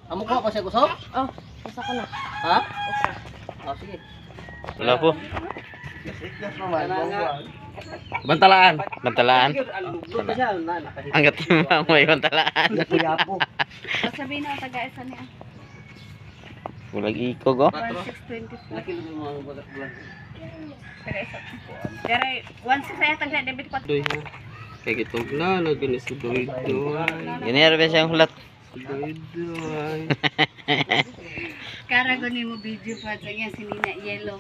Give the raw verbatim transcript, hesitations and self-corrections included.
Amo ko pa siya kusog? Oh, usa ko na. Ha? Usa. Oh, sige. Wala po. Bantalaan. Bantalaan. Doon pa siya, na, nakahit. Ang gatimbang may bantalaan. Yapo-yapo. O sabihin na taga-isa niya. Bulag ikog oh. one six two four. Laki lang yung mga bulat-bulat. Taga-isa. Dere, one six ay taga debit ko. Doy ha. Kaya gitong na, lagyan si Doy Doy. Ganyan rin siyang hulat. Doy Doy. Karago ni mo video pa sa iya sinina yellow.